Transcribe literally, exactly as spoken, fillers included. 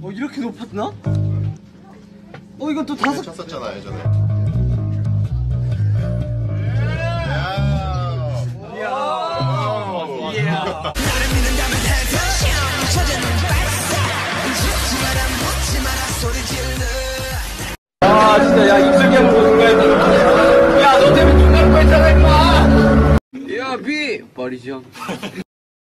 어 이렇게 높았나? 어 이건 또 다섯 쳤었잖아 예전에. 아 진짜 야 입술이 한번 보는 거야. 야 너 때문에 눈 감고 했잖아 임마. 야 비 버리죠.